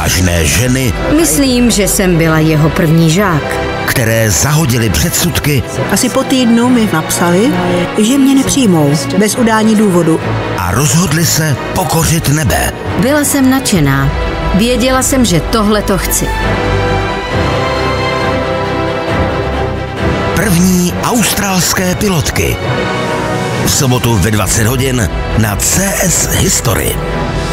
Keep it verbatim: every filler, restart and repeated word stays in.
odvážné ženy, Myslím, že jsem byla jeho první žák. které zahodily předsudky Asi po týdnu mi napsali, že mě nepřijmou, bez udání důvodu. a rozhodly se pokořit nebe. Byla jsem nadšená. Věděla jsem, že tohle to chci. První australské pilotky. V sobotu ve dvacet hodin na C S History.